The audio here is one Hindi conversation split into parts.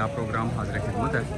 क्या प्रोग्राम हाजिर खिदमत है।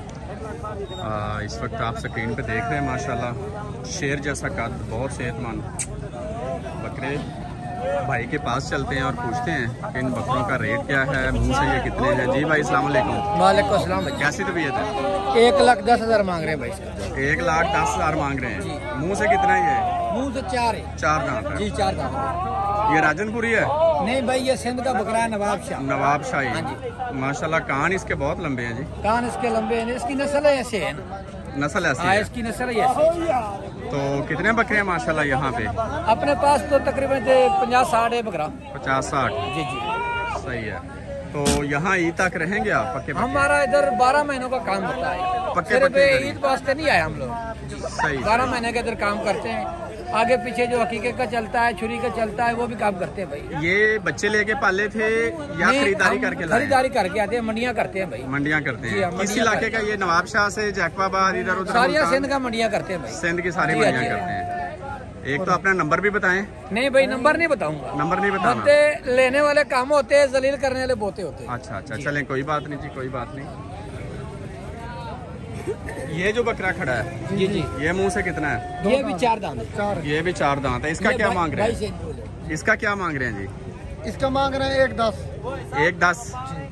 इस वक्त आप स्क्रीन पे देख रहे हैं माशाल्लाह शेर जैसा कद, बहुत सेहतमंद बकरे। भाई के पास चलते हैं और पूछते हैं कि इन बकरों का रेट क्या है, मुंह से ये कितने हैं। जी भाई अस्सलाम वालेकुम। वालेकुम सलाम। कैसी तबीयत है? 1,10,000 मांग रहे हैं भाई। 1,10,000 मांग रहे हैं। मुंह से कितना है ये? मुंह से 4 है। 4 दांत है जी 4 दांत। ये राजनपुरी है? नहीं भाई ये सिंध का बकरा है, नवाब शाह। नवाब शाही। हाँ जी। माशाल्लाह कान इसके बहुत लंबे हैं जी। कान इसके लंबे हैं, इसकी नस्ल ऐसे है ना। नस्ल ऐसी हाँ है। इसकी नस्ल ऐसे। तो कितने बकरे हैं माशाल्लाह यहाँ पे? अपने पास तो तकरीबन 50-60 है बकरा। 50-60। जी जी सही है। तो यहाँ ईद तक रहेंगे आप पक्के? हमारा इधर 12 महीनों का काम होता है। पक्के सिर्फ ईद वास्ते नहीं आए हम लोग। सही। 12 महीने के इधर काम करते हैं। आगे पीछे जो हकीकत का चलता है, छुरी का चलता है, वो भी काम करते हैं भाई। ये बच्चे लेके पाले थे या खरीदारी करके लाए? खरीदारी करके आते हैं, मंडियाँ करते हैं भाई। मंडियाँ करते हैं। किस इलाके का ये? नवाब शाह से जैकबाबाद इधर उधर? सारी सिंध का मंडियाँ करते हैं भाई। सिंध की सारी मंडियाँ करते हैं। एक तो अपना नंबर भी बताएं। नहीं भाई नंबर नहीं बताऊंगा। नंबर नहीं बताना। बोते लेने वाले काम होते हैं, जलील करने वाले बोते होते हैं। अच्छा अच्छा चलें कोई बात नहीं जी, कोई बात नहीं। ये जो बकरा खड़ा है जी जी ये मुंह से कितना है? ये भी 4 दांत है। ये भी 4 दांत है। इसका क्या मांग रहे हैं? इसका क्या मांग रहे हैं जी? इसका मांग रहे हैं 1,10। 1,10।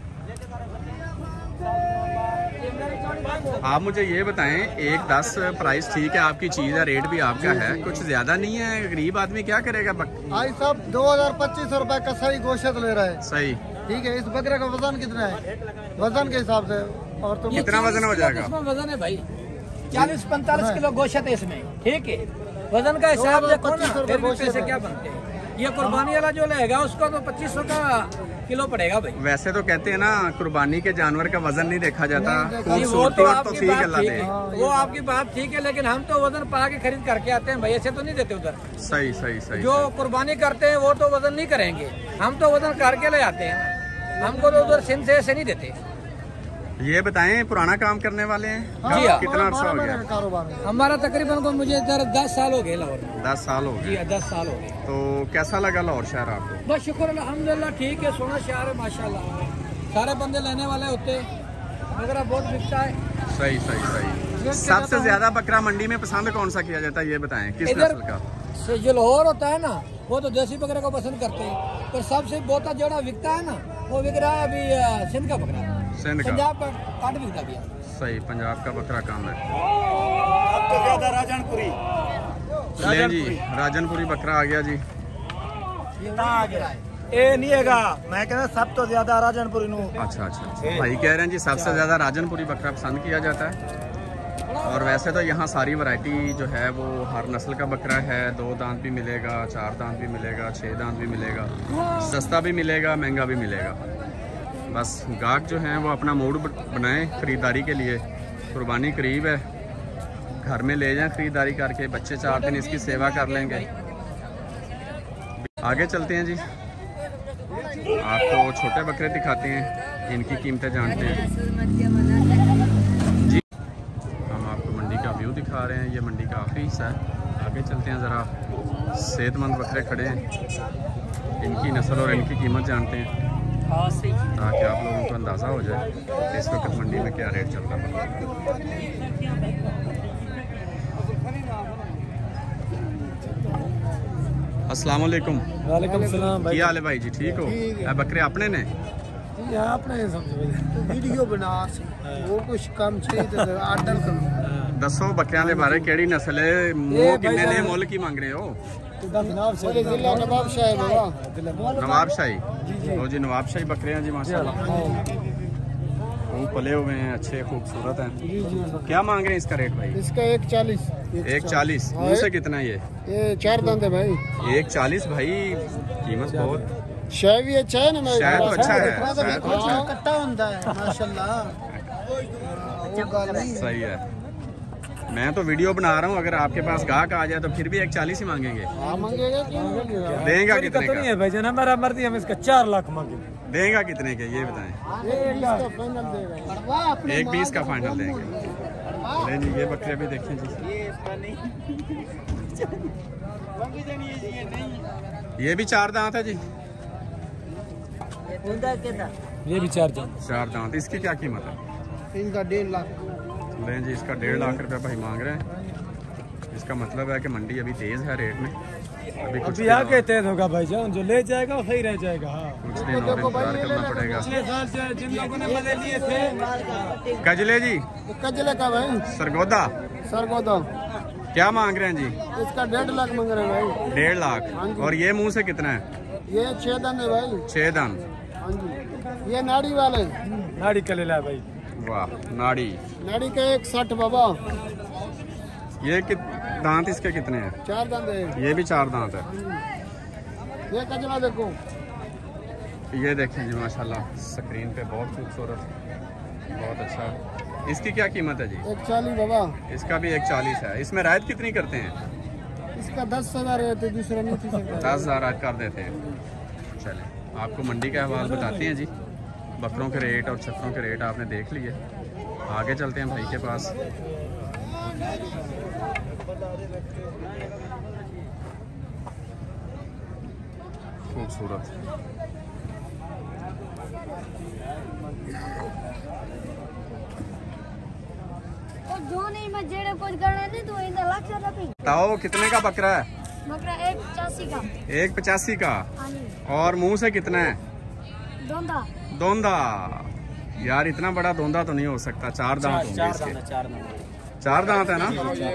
आप मुझे ये बताएं 1,10 प्राइस ठीक है, आपकी चीज है, रेट भी आपका है, कुछ ज्यादा नहीं है? गरीब आदमी क्या करेगा? भाई साहब 2,000-2,500 रुपए का सही गोश्त ले रहा है। सही ठीक है। इस बकरे का वजन कितना है? वजन के हिसाब से और तो कितना वजन हो जाएगा? इसमें वजन है भाई 40-45 किलो गोश्त है इसमें। ठीक है वजन का हिसाब देखो ना, फिर भी पैसे क्या बनते हैं। ये कुर्बानी वाला जो लेगा उसको तो 2500 का किलो पड़ेगा भाई। वैसे तो कहते हैं ना कुर्बानी के जानवर का वजन नहीं देखा जाता, वो खूबसूरती तो और आपकी तौफीक बात अल्लाह ठीक दे। है, वो आपकी बात ठीक है, लेकिन हम तो वजन पा के खरीद करके आते हैं भाई, ऐसे तो नहीं देते उधर। सही सही सही। जो कुर्बानी करते हैं वो तो वजन नहीं करेंगे, हम तो वजन करके ले आते हैं। हमको तो उधर सिंध से ऐसे नहीं देते। ये बताएं पुराना काम करने वाले हैं? जी हाँ। कितना अर्सा हो गया? कारोबार है हमारा तकरीबन को मुझे इधर 10 साल हो गए लाहौर में। 10 साल हो जी गए। 10 साल हो गए। तो कैसा लगा लाहौर शहर आपको? बस शुक्र अल्हम्दुलिल्लाह ठीक है, सोना शहर है माशाल्लाह। सारे बंदे लेने वाले होते, बकरा बहुत बिकता है। सही सही सही। सबसे ज्यादा बकरा मंडी में पसंद कौन सा किया जाता है ये बताएं, किस इधर नस्ल का? जो लाहौर होता है ना वो तो देसी बकरे को पसंद करते हैं, पर सबसे बहुता जोड़ा बिकता है ना वो बिक रहा है अभी सिंध का बकरा। सिंध का? पंजाब का काट बिकता भी है। सही, पंजाब का बकरा काम है। अब तो ज्यादा राजनपुरी ले जी राजनपुरी बकरा आ गया जी। ये नहीं हैगा, मैं कहना सब तो ज्यादा राजनपुरी नु। अच्छा अच्छा अच्छा। भाई कह रहे हैं जी सबसे ज्यादा राजनपुरी बकरा पसंद किया जाता है। और वैसे तो यहाँ सारी वैरायटी जो है वो हर नस्ल का बकरा है। 2 दांत भी मिलेगा, 4 दांत भी मिलेगा, 6 दांत भी मिलेगा, सस्ता भी मिलेगा, महंगा भी मिलेगा। बस गाहक जो हैं वो अपना मूड बनाएं खरीदारी के लिए। कुर्बानी करीब है, घर में ले जाएं खरीदारी करके, बच्चे 4 दिन इसकी सेवा कर लेंगे। आगे चलते हैं जी, आपको छोटे बकरे दिखाते हैं, इनकी कीमतें जानते हैं जी। हम आपको मंडी का व्यू दिखा रहे हैं, ये मंडी का आखिरी हिस्सा है। आगे चलते हैं, ज़रा सेहतमंद बकरे खड़े हैं, इनकी नस्ल और इनकी कीमत जानते हैं ताकि आप लोगों को अंदाज़ा हो जाए कि इस वक्त मंडी में क्या रेट चल रहा है। अस्सलाम वालेकुम। वालेकुम सलाम की हाल है भाई जी? ठीक हो? बकरे अपने ने? अपने वीडियो बना वो कुछ कम चाहिए आर्डर करो। दसो बकरियां दे बारे केड़ी नस्ल है, मुंह किन्ने ने, मुल की मांग रहे हो? नवाब शाही बाबा। नवाब शाही। लो जी नवाब शाही बकरे हैं जी माशाल्लाह, खूब पले हुए हैं, अच्छे खूबसूरत हैं। क्या मांग रहे हैं इसका रेट भाई? इसका 1,40। 1,40। मुंह से कितना है ये 4 दांत है भाई। 1,40 भाई, कीमत बहुत। शाय भी अच्छा है ना? शायद तो अच्छा है, शायद तो अच्छा है। कट्टा होता है माशाल्लाह। सही है। मैं तो वीडियो बना रहा हूँ, अगर आपके पास गाहक आ जाए तो फिर भी 1,40 ही मांगेंगे। देगा कितने का? है भाई जना मेरा मर्जी, हम इसका 4 लाख मांगे। देगा कितने के ये बताएं? 1,20 का फाइनल देंगे। ले जी ये बकरे भी देखें जी, ये भी 4 दांत है जी। ये भी 4 दांत। 4 दांत। इसकी क्या कीमत है? इनका 1.5 लाख। लें जी, इसका 1.5 लाख रुपया भाई मांग रहे हैं। इसका मतलब है कि मंडी अभी तेज़ है रेट में। अभी कुछ अभी आके तेज होगा भाईजान, जो ले जाएगा वो सही रह जाएगा। हाँ, कुछ दिन और इंतजार करना पड़ेगा। पिछले साल से जिन लोगों ने मजे लिए थे। कजले जी, कजले का भाई सरगोदा सरगोदा क्या मांग रहे हैं जी? इसका 1.5 लाख मांग रहे हैं भाई। 1.5 लाख। और ये मुंह से कितना है? ये 6 दान है भाई। 6 दान। हाँ जी, ये नाड़ी वाले। नाड़ी कलेला भाई। वाह, नाड़ी। नाड़ी का 160 बाबा। ये दांत इसके कितने हैं? 4 दांत है। ये भी 4 दांत है। ये कजला देखो। ये देखें जी माशाल्लाह, स्क्रीन पे बहुत खूबसूरत, बहुत अच्छा। इसकी क्या कीमत है जी? 140 बाबा। इसका भी 140 है। इसमें रायत कितनी करते हैं? इसका 10,000 रहते, दूसरा नहीं थी सकता। 10,000 रायत कर देते हैं। चलें, आपको मंडी का अहवाल बताते हैं जी। बकरों के रेट और छकरों के रेट आपने देख लिए। आगे चलते हैं भाई के पास। खूबसूरत। बताओ कितने का बकरा है? बकरा 185 का। 185 का। और मुंह से कितना है? दोंदा। दोंदा। यार इतना बड़ा दोंदा तो नहीं हो सकता। 4 दांत होंगे इसके। 4 दांत है ना?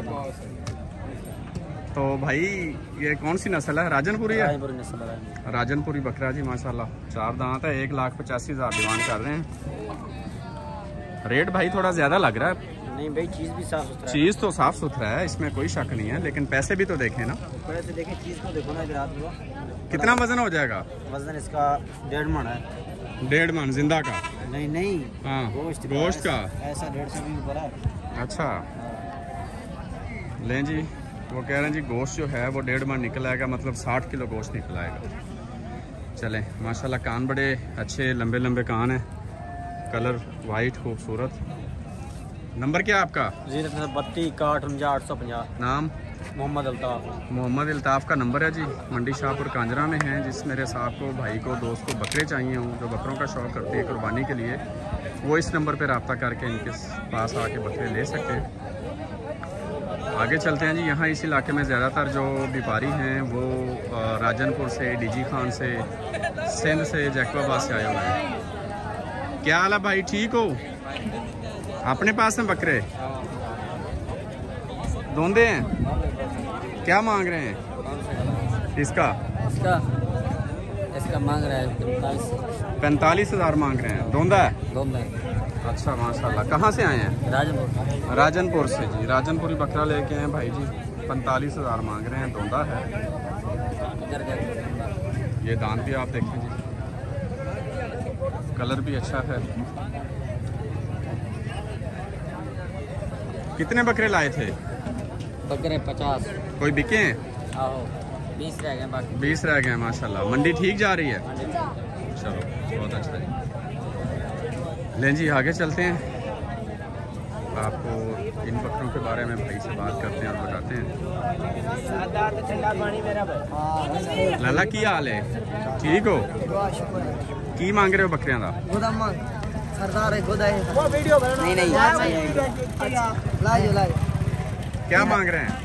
तो भाई ये कौन सी नस्ल है? राजनपुरी है? राजनपुरी बकरा जी माशाल्लाह। 4 दांत है। 1,85,000 डिमांड कर रहे हैं। रेट भाई थोड़ा ज्यादा लग रहा है। नहीं भाई, चीज भी साफ सुथरा है। चीज तो साफ सुथरा है, इसमें कोई शक नहीं है, लेकिन पैसे भी तो देखें ना। पैसे देखें, चीज तो देखो ना। इधर कितना वजन हो जाएगा? वजन इसका 1.5 मन है। 1.5 मन जिंदा का? नहीं हाँ, गोश्त का ऐसा 150 भी ऊपर है। अच्छा लें जी, वो कह रहे हैं जी गोश्त जो है वो 1.5 मन निकल आएगा, मतलब 60 किलो गोश्त निकल आएगा। चलें, माशाल्लाह कान बड़े अच्छे लंबे लंबे कान हैं, कलर वाइट खूबसूरत। नंबर क्या है आपका? 032 नाम? मोहम्मद अल्ताफ। मोहम्मद अल्ताफ का नंबर है जी। मंडी शाहपुर कांजरा में है। जिस मेरे साहब को, भाई को, दोस्त को बकरे चाहिए हों, जो बकरों का शौक़ करते हैं कुर्बानी के लिए, वो इस नंबर पर रब्ता करके इनके पास आके बकरे ले सकते हैं। आगे चलते हैं जी। यहाँ इस इलाके में ज़्यादातर जो व्यापारी हैं वो राजनपुर से, डीजी खान से, सिंध से, जैकबाबाद से आए हुए हैं। क्या हाल है भाई, ठीक हो? अपने पास हैं बकरे? दोंदे हैं? क्या मांग रहे हैं इसका? इसका मांग रहा है 45,000 मांग रहे हैं। दोंदा है? दोंदा। अच्छा माशाल्लाह। कहाँ से आए हैं? राजनपुर। राजनपुर से जी। राजनपुरी बकरा लेके आए भाई जी। 45,000 मांग रहे हैं। दोंदा है। ये दांत भी आप देखें जी, कलर भी अच्छा है। कितने बकरे लाए थे? बकरे 50। कोई बिके हैं? 20 रह गए बाकी। 20 रह गए माशाल्लाह। मंडी ठीक जा रही है? चलो बहुत अच्छा जी। लें जी आगे चलते हैं, आपको इन बकरों के बारे में भाई से बात करते हैं और बताते हैं। लाला की हाल है, ठीक हो? की मांग रहे हो बकरियां का? क्या मांग रहे हैं?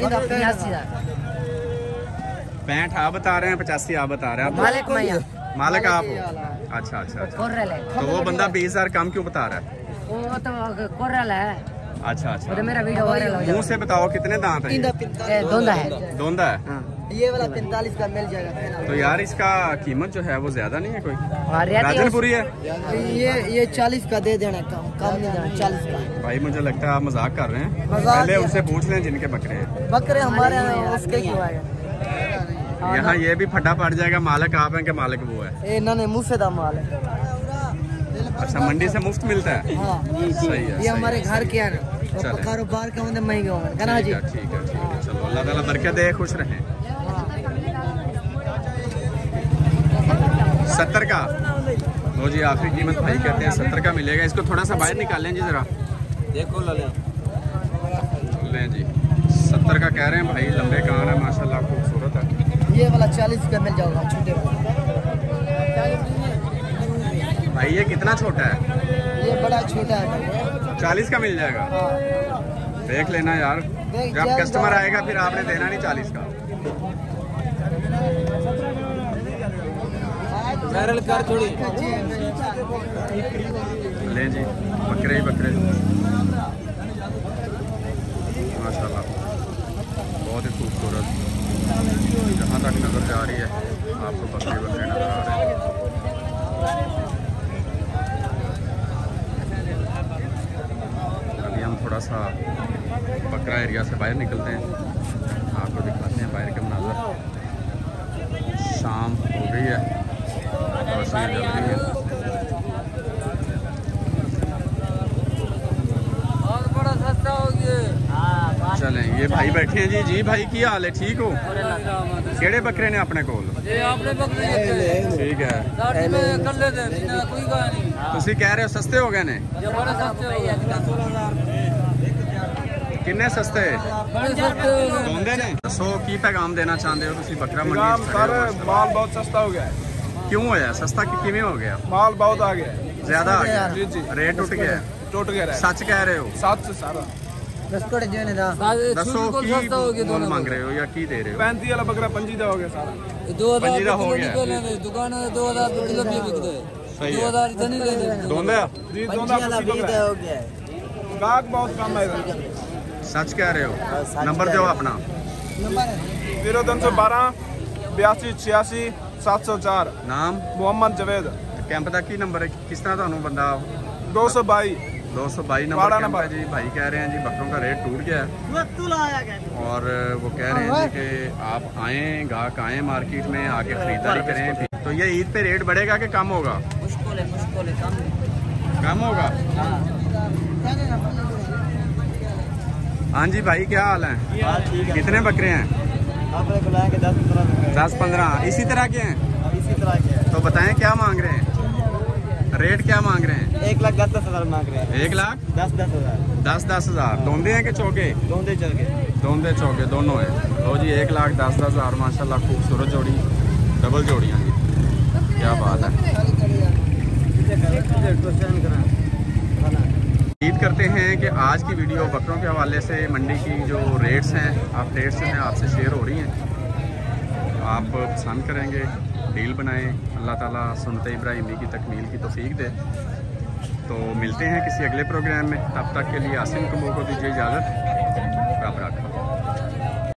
65 आप बता रहे हैं, 85 आप बता रहे हैं। मालिक आप हो? अच्छा अच्छा अच्छा। तो वो बंदा 20,000 कम क्यों बता रहा है? वो तो कोरल है। अच्छा अच्छा। तो मेरा वीडियो वायरल हो मुंह से बताओ कितने दांत हैं? दोंदा है। दोंदा है? ये वाला 45 का मिल जाएगा। तो यार इसका कीमत जो है वो ज्यादा नहीं है कोई? रहती है राजनपुरी है? ये 40 का दे देना, कम नहीं देना, 40 का। भाई मुझे लगता है आप मजाक कर रहे हैं। पहले उनसे पूछ लें जिनके बकरे हैं। बकरे हमारे उसके क्यों आए? यहाँ ये भी फटा पड़ जाएगा, मालिक आप हैं कि मालिक वो है? इन्होंने मुँह से दाम माल है। अच्छा, मंडी से मुफ्त मिलता है? हाँ, सही है। ये हमारे घर के है ना, चलो। कारोबार का मतलब महंगे होंगे ना जी। ठीक है। चलो अल्लाह ताला बरकत दे, खुश रहें। 70 का लो जी, आखिरी कीमत भाई कहते हैं 70 का मिलेगा। इसको थोड़ा सा बाहर निकाल लें जी जरा, देखो लें जी। 70 का कह रहे हैं भाई, लंबे कान है माशाल्लाह, खूबसूरत है। ये वाला 40 का मिल जाएगा, छोटे वाला। भाई ये कितना छोटा है? ये बड़ा छोटा है। 40 का मिल जाएगा। देख लेना यार, जब कस्टमर आएगा फिर आपने देना नहीं 40 का। ले जी, बकरे ही बकरे माशाल्लाह, बहुत ही खूबसूरत। जहाँ तक नजर जा रही है आपको बकरे बकरे नजर आ रहे हैं। अभी हम थोड़ा सा बकरा एरिया से बाहर निकलते हैं, आपको दिखाते हैं बाहर के मनाज़र। शाम हो गई है, रोशनी जल रही है। चलें, ये भाई बैठे हैं जी। जी भाई की हाल है, ठीक हो? केड़े बकरे ने अपने कोल? ठीक है। तुसी कह रहे हो सस्ते हो गए ने? किन्ने सस्ते होंदे ने? दसो की पैगाम देना चाहते हो तुसी बकरा मंडी? माल बहुत सस्ता हो गया है। क्यों होया सस्ता? किवें हो गया? माल बहुत आ गया है। ज्यादा आ गया? जी जी, रेट उठ गया? टूट गया है। सच कह रहे हो? सात से सारा दसो की मोल मांग रहे हो या की दे रहे हो? 35 वाला बकरा 25 का हो गया सारा। 25 हो गया। दुकान 2000 किलो भी बिकते हैं। सही है। 2000 इतनी ले लेते दोंदा जी, दोनों हो गया है। गाहक बहुत कम है इधर। सच कह रहे हो? नंबर दो अपना। 0312 82 86 704। नाम? मोहम्मद जवेद। कैंप का की नंबर है? किस तरह थानू बंदा? 222 नंबर कैंप है जी। भाई कह रहे हैं जी बकरों का रेट टूट गया है और वो कह रहे हैं जी कि आप आए, ग्राहक आए मार्केट में आके खरीदारी करें। तो ये ईद पे रेट बढ़ेगा कि कम होगा? कम होगा। हाँ जी भाई, क्या हाल है? कितने बकरे हैं? 10-15 इसी तरह के हैं? तो बताएं क्या मांग रहे हैं? रेट क्या मांग रहे हैं? 1,10,000 मांग रहे हैं। 1,10,000? 10,000 दोंदे हैं कि चौके? दोंदे चौके दोनों हैं। तो जी 1,10,000 माशाल्लाह, खूबसूरत जोड़ी, डबल जोड़ियाँ जी, क्या बात है। उम्मीद करते हैं कि आज की वीडियो बकरों के हवाले से मंडी की जो रेट्स हैं, अपडेट्स हैं आपसे शेयर हो रही हैं, आप पसंद करेंगे, डील बनाएं। अल्लाह ताला सुन्नत इब्राहिमी की तकमील की तौफीक दे। तो मिलते हैं किसी अगले प्रोग्राम में, तब तक के लिए आसिम कमो को दीजिए इजाज़त।